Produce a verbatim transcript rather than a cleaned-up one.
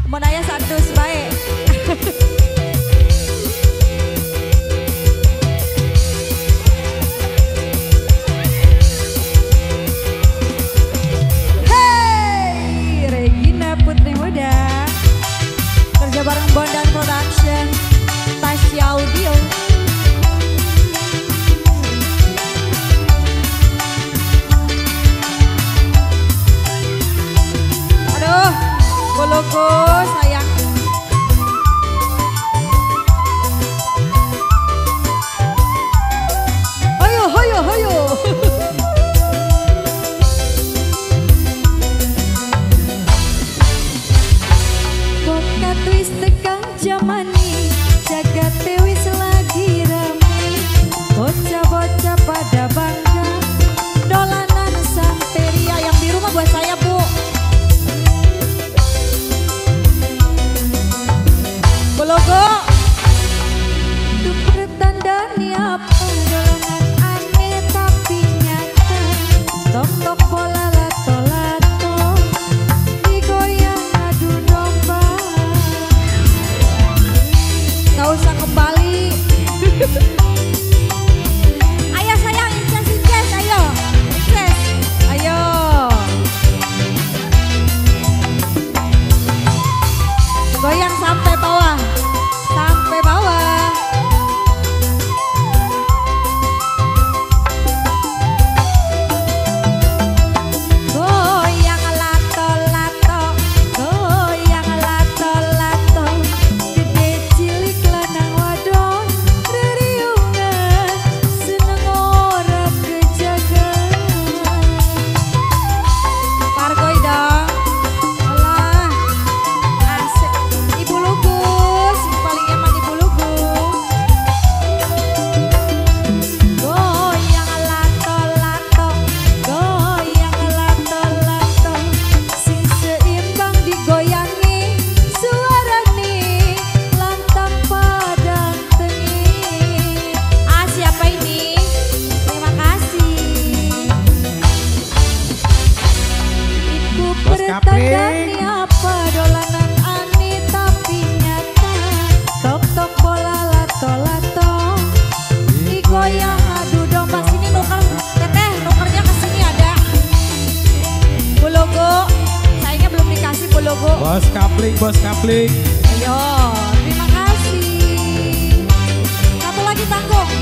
Mau nanya sadus baik. Hey, Regina Putri Muda. Kerja bareng Bondan Production, Tasya Audio. Aduh, logo sayang. Hayo, hayo, hayo. Kota twist tegang jamani, jagat tewis lagi rame. Bocah-bocah pada bangga, dolanan santeria. Yang di rumah buat saya bu. Logo itu pretandani apa, dolanan aneh tapi nyata. Tok-tok bola lato-lato, digoyang adu domba. Gak usah kembali. Ayo sayang, incest-incest, ayo incest, ayo. Goyang sampai bawah. Sampai bawah. Goyang lato-lato, goyang lato-lato. Gede cilik lanang wadon, reriungan, seneng ora kejagaan. Pargoy dong. Alah, asik. Ibu Lugus, paling eman Ibu Lugus. Goyang lato-lato, goyang lato-lato. Sing seimbang digoyangi, suarane lantang padang tengi. Ah, siapa ini? Terima kasih. Ibu pretandani apa, dolanan aneh tapi nyata. Tok-tok bola lato-lato, digoyang adu domba. Sini nuker, teteh nukernya kesini ada. Bu Logo, sayangnya belum dikasih Bu Logo. Bos kapling, bos kapling. Ayo, terima kasih. Satu lagi tanggung.